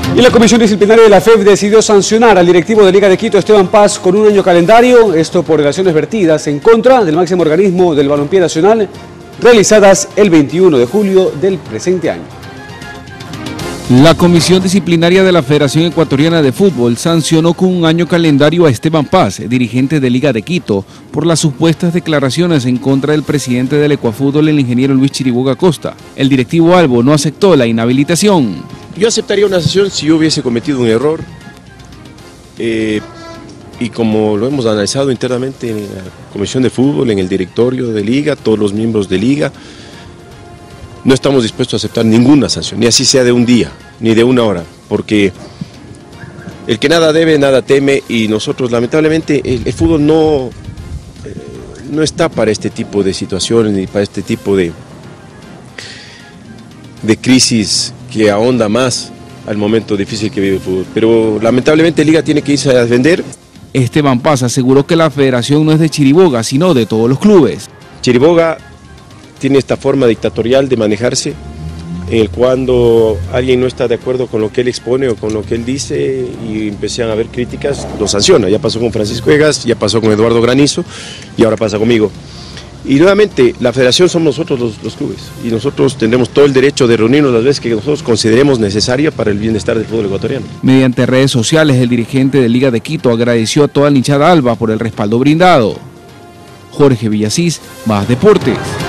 Y la Comisión Disciplinaria de la FEF decidió sancionar al directivo de Liga de Quito, Esteban Paz, con un año calendario, esto por relaciones vertidas en contra del máximo organismo del balompié nacional, realizadas el 21 de julio del presente año. La Comisión Disciplinaria de la Federación Ecuatoriana de Fútbol sancionó con un año calendario a Esteban Paz, dirigente de Liga de Quito, por las supuestas declaraciones en contra del presidente del Ecuafútbol, el ingeniero Luis Chiriboga Costa. El directivo Albo no aceptó la inhabilitación. Yo aceptaría una sanción si yo hubiese cometido un error y como lo hemos analizado internamente en la Comisión de Fútbol, en el directorio de Liga, todos los miembros de Liga, no estamos dispuestos a aceptar ninguna sanción, ni así sea de un día, ni de una hora, porque el que nada debe, nada teme, y nosotros lamentablemente el fútbol no está para este tipo de situaciones, ni para este tipo de crisis que ahonda más al momento difícil que vive el fútbol. Pero lamentablemente Liga tiene que irse a defender. Esteban Paz aseguró que la federación no es de Chiriboga, sino de todos los clubes. Chiriboga tiene esta forma dictatorial de manejarse, en el cuando alguien no está de acuerdo con lo que él expone o con lo que él dice y empiezan a haber críticas, lo sanciona. Ya pasó con Francisco Egas, ya pasó con Eduardo Granizo y ahora pasa conmigo. Y nuevamente, la federación somos nosotros los clubes, y nosotros tendremos todo el derecho de reunirnos las veces que nosotros consideremos necesaria para el bienestar del fútbol ecuatoriano. Mediante redes sociales, el dirigente de Liga de Quito agradeció a toda la hinchada alba por el respaldo brindado. Jorge Villasís, Más Deportes.